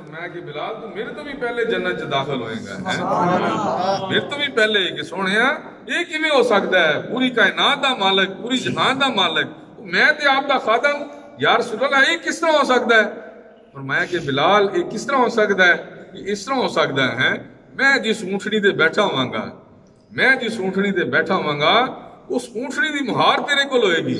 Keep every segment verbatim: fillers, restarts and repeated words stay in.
فرمایا کہ بلال تو میرے تو بھی پہلے جنت چ داخل ہوئے گا میرے تو بھی پہلے کہ سونے یہ کیویں ہو سکتا ہے پوری کائنات دا مالک پوری جہان دا مالک میں تے آپ دا خادم یا رسول اللہ یہ کس طرح ہو سکتا ہے فرمایا کہ بلال یہ کس طرح ہو سکتا ہے یہ اس طرح ہو سکتا ہے میں جس اونٹنی تے بیٹھا ہوں گا میں جس اونٹنی تے بیٹھا ہوں گا اس اونٹنی دی مہار تیرے کو ہوئے گی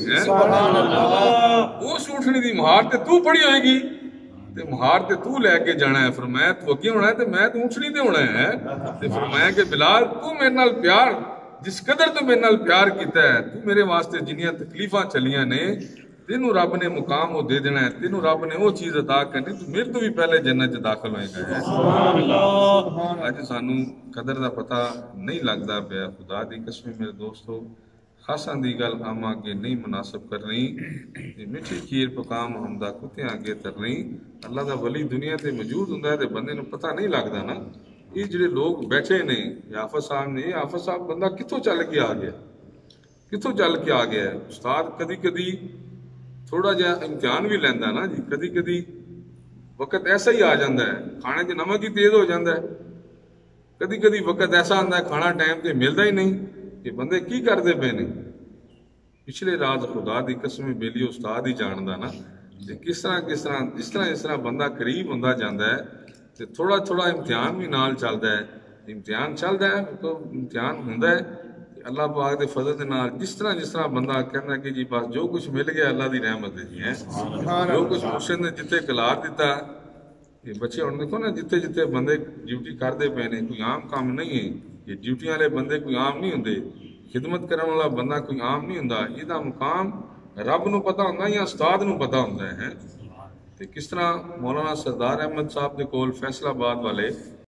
اس اونٹنی دی مہار تے تو پڑی ہوئے گی تے مہار تے تو لے کے جانا ہے فرمایا تو اگے ہونا ہے تے میں تو اونٹنی تے ہونا ہے تے فرمایا کہ بلال تو میرے نال پیار جس قدر تو میرے نال پیار کیتا ہے تو میرے واسطے جنیاں تکلیفاں چلیاں نے تینوں رب نے مقام وہ دے دینا ہے تینوں رب نے وہ چیز عطا کرنی تو میرے تو بھی پہلے جنت چ داخل ہوئے گا اج سانو قدر دا پتہ نہیں لگدا پیا خدا دی قسم میرے دوستو خاصاں دی گل ہم آگے نہیں مناسب کرنی میٹھی کھیر پکا محمدہ کتیاں آگے ترنی اللہ دا ولی دنیا تے موجود ہوندا ہے تے بندے نوں پتہ نہیں لگدا نا یہ جڑے لوگ بیٹھے نے حافظ صاحب نے یہ حافظ صاحب بندہ کتوں چل کے آ گیا کتوں چل کے آ گیا ہے استاد کدی کدی تھوڑا جہا امتحان بھی لیندا نا جی کدی کدی وقت ایسا ہی آ جاندا ہے کھانے تے نمک ہی تیز ہو جاندا ہے کدی کدی وقت ایسا آندا ہے کھانا ٹائم تے ملدا ہی نہیں کہ بندے کی کردے پے نے پچھلے راز خدا دی قسم بیلی استاد ہی جاندا نا تے کس طرح کس طرح جس طرح اس طرح بندہ قریب ہوندا جاندا ہے تے تھوڑا تھوڑا امتحان بھی نال چلدا ہے امتحان چلدا ہے تو امتحان ہوندا ہے اللہ پاک دے فضل دے نال جس طرح جس طرح بندہ کہندا کہ جی بس جو کچھ مل گیا اللہ دی رحمت ہے جی ہے جو کچھ حسین نے جتے کلار دیتا یہ بچے ہن دیکھو نا جتے جتے بندے ڈیوٹی کردے پے نے کوئی عام کام نہیں ہے یہ ڈیوٹیاں والے بندے کوئی عام نہیں ہوندے خدمت کرنے والا بندہ کوئی عام نہیں ہوندا یہ مقام رب نو پتہ ہوندا یا استاد نو پتہ ہوندا ہے تے کس طرح مولانا سردار احمد صاحب دے کول فیصلہ آباد والے